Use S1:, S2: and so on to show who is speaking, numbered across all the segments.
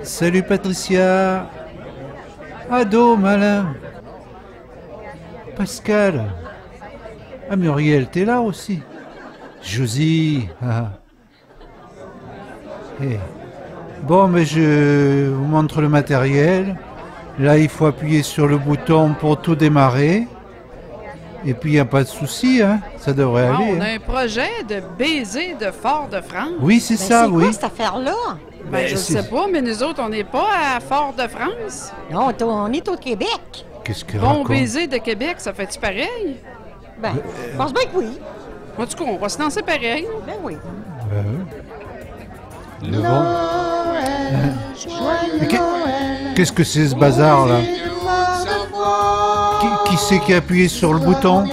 S1: Salut Patricia. Ado, malin. Pascal. Ah, Muriel, t'es là aussi. Josie. Ah. Eh. Bon, mais je vous montre le matériel. Là, il faut appuyer sur le bouton pour tout démarrer. Et puis, il n'y a pas de souci, hein. Ça devrait aller.
S2: On a
S1: hein.
S2: un projet de baiser de Fort-de-France.
S1: Oui, c'est ça, oui.
S3: C'est quoi cette affaire-là?
S2: Ben, je ne sais pas, mais nous autres, on n'est pas à Fort-de-France.
S3: Non, on est au Québec.
S1: Qu'est-ce qu'elle
S2: Bon
S1: raconte?
S2: baiser de Québec, ça fait-tu pareil?
S3: Ben, je pense bien que oui.
S2: En tout cas, on va se lancer pareil.
S3: Ben oui.
S1: Le vent. Mais qu'est-ce que c'est ce bazar là? Qui c'est qui a appuyé sur le bouton?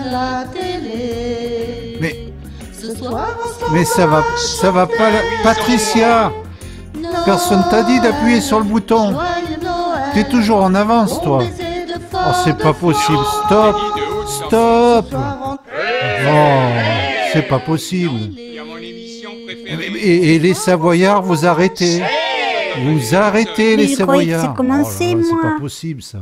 S1: Mais ça va pas là. Patricia! Personne t'a dit d'appuyer sur le bouton. T'es toujours en avance, toi. Oh, c'est pas possible. Stop! Stop! Oh, c'est pas possible. Et les Savoyards, vous arrêtez. Vous arrêtez les
S4: Mais je croyais que
S1: Savoyards.
S4: c'est commencé,
S1: Oh là là, c'est
S4: moi.
S1: pas possible, ça.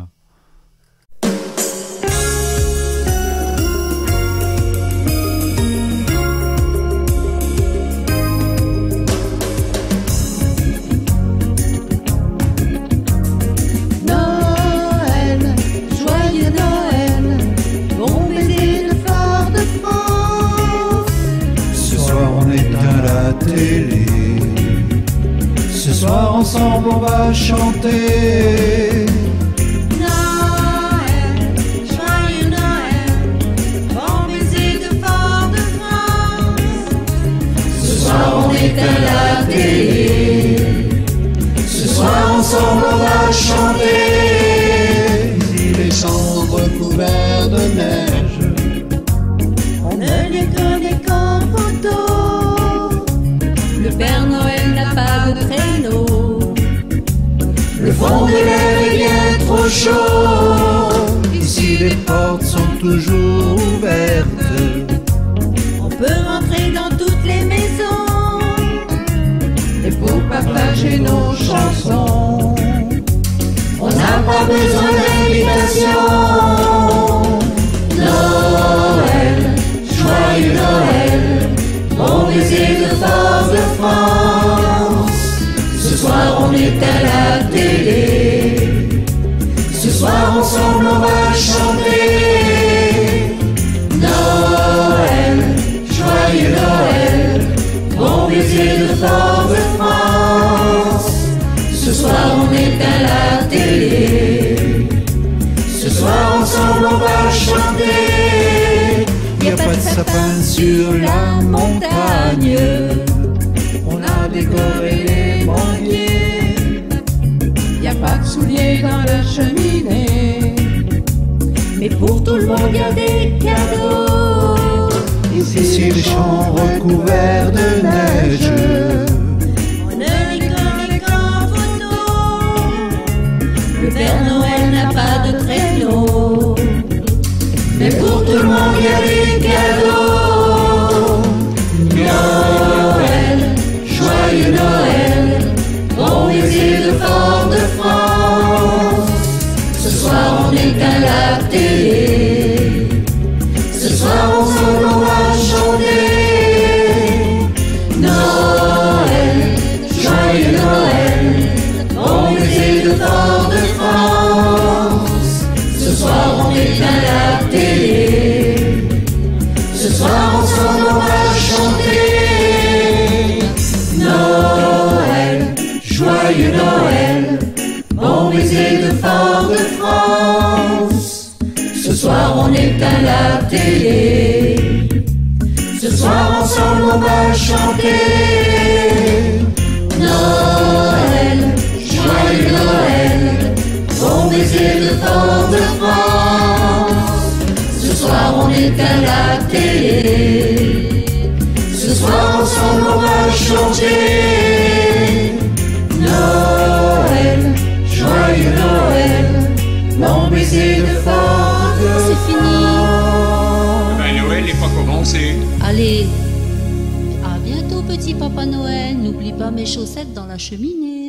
S5: Noël, joyeux Noël, bon baiser de Fort-de-France.
S1: Ce soir on éteint la télé. Ce soir ensemble on va chanter.
S5: Noël, joyeux Noël, bon baiser de Fort-de-France. Ce soir on éteint la télé. Ce soir ensemble on va chanter.
S6: Il est sombre couvert de neige.
S5: On ne les connaît qu'en photo. Le Père Noël n'a pas de traîneau. Le fond de l'air est bien trop chaud.
S1: Ici les portes sont toujours ouvertes.
S5: On peut rentrer dans toutes les maisons et pour partager nos chansons. On n'a pas besoin d'invitation. Noël, joyeux Noël, bon baiser de Fort-de-France. Ce soir on éteint la télé. Ce soir ensemble on va chanter. Noël, joyeux Noël, bon baiser de Fort-de-France. Ce soir on éteint la télé. Ce soir ensemble on va chanter.
S1: Y a pas de sapin sur la montagne.
S5: On a décoré les banquiers. Y a pas de souliers dans la cheminée. Mais pour tout le monde y a des cadeaux.
S1: Ici les champs recouverts de neige.
S5: On ne les connaît qu'en photo. Le Père Noël n'a pas de traîneau. Mais pour tout le monde y a des cadeaux. Noël, joyeux Noël, bon baiser de Fort-de-France. Ce soir on éteint la télé. Ce soir ensemble on va chanter. Noël, joyeux Noël, bon baiser de Fort-de-France. Ce soir on éteint la télé. Ce soir ensemble on va chanter. Noël, joyeux Noël, bon baiser de Fort-de-France. Ce soir on éteint la télé. Ce soir ensemble on va chanter. Noël, joyeux Noël, bon baiser de Fort-de-France. Ce soir on éteint la télé. Ce soir ensemble on va chanter. Noël, joyeux Noël, bon baiser de Fort-de-France.
S4: C'est fini.
S7: Ben Noël n'est pas commencé.
S4: Allez, à bientôt petit Papa Noël. N'oublie pas mes chaussettes dans la cheminée.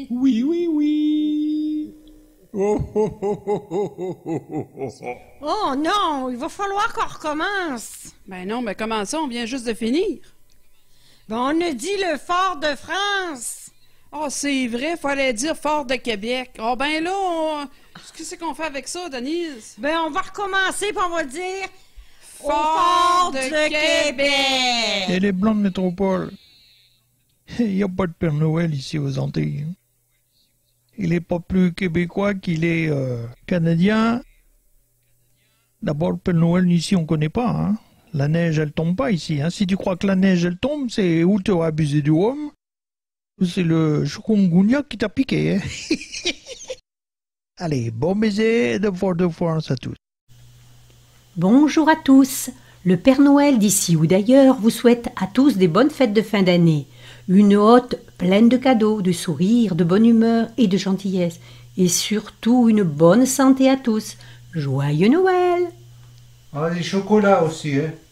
S6: Oui, oui, oui. Oh, oh, oh, oh, oh, oh, oh, oh, oh.
S3: Oh non, il va falloir qu'on recommence.
S2: Ben non, mais comment ça, on vient juste de finir?
S3: Ben, on a dit le fort de France.
S2: Ah, c'est vrai, fallait dire Fort de Québec. Ah, ben là, qu'est-ce qu'on fait avec ça, Denise?
S3: Ben, on va recommencer puis on va dire
S2: Fort
S3: au fort
S2: de
S3: Québec.
S4: Et les Blancs de Métropole. Il n'y a pas de Père Noël ici aux Antilles. Il n'est pas plus québécois qu'il est canadien. D'abord, le Père Noël ici, on ne connaît pas. Hein. La neige, elle tombe pas ici. Hein. Si tu crois que la neige, elle tombe, c'est où tu as abusé du homme. C'est le chikungunya qui t'a piqué. Hein. Allez, bon baiser de Fort-de-France à tous.
S8: Bonjour à tous. Le Père Noël d'ici ou d'ailleurs vous souhaite à tous des bonnes fêtes de fin d'année. Une hôte pleine de cadeaux, de sourires, de bonne humeur et de gentillesse. Et surtout une bonne santé à tous. Joyeux Noël!
S1: Ah, des chocolats aussi, hein.